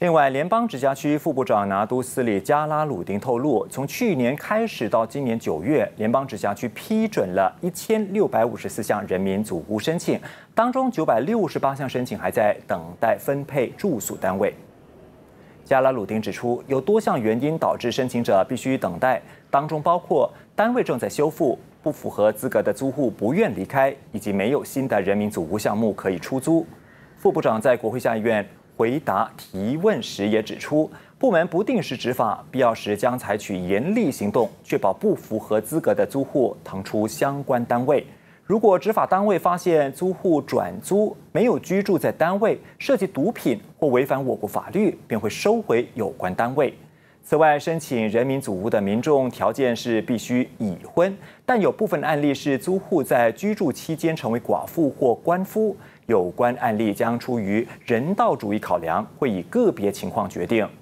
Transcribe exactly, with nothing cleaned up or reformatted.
另外，联邦直辖区副部长拿督斯里加拉鲁丁透露，从去年开始到今年九月，联邦直辖区批准了一千六百五十四项人民祖屋申请，当中九百六十八项申请还在等待分配住宿单位。加拉鲁丁指出，有多项原因导致申请者必须等待，当中包括单位正在修复、不符合资格的租户不愿离开，以及没有新的人民祖屋项目可以出租。副部长在国会下议院回答提问时也指出，部门不定时执法，必要时将采取严厉行动，确保不符合资格的租户腾出相关单位。如果执法单位发现租户转租没有居住在单位，涉及毒品或违反我国法律，便会收回有关单位。此外，申请人民祖屋的民众条件是必须已婚，但有部分案例是租户在居住期间成为寡妇或鳏夫，有关案例将出于人道主义考量，会以个别情况决定。